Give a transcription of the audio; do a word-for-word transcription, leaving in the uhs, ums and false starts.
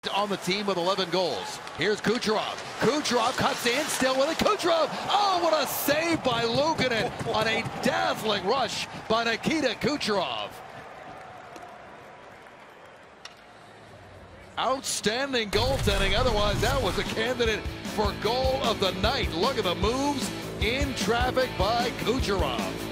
On the team with eleven goals. Here's Kucherov. Kucherov cuts in, still with it. Kucherov! Oh, what a save by Luukkonen on a dazzling rush by Nikita Kucherov. Outstanding goaltending. Otherwise, that was a candidate for goal of the night. Look at the moves in traffic by Kucherov.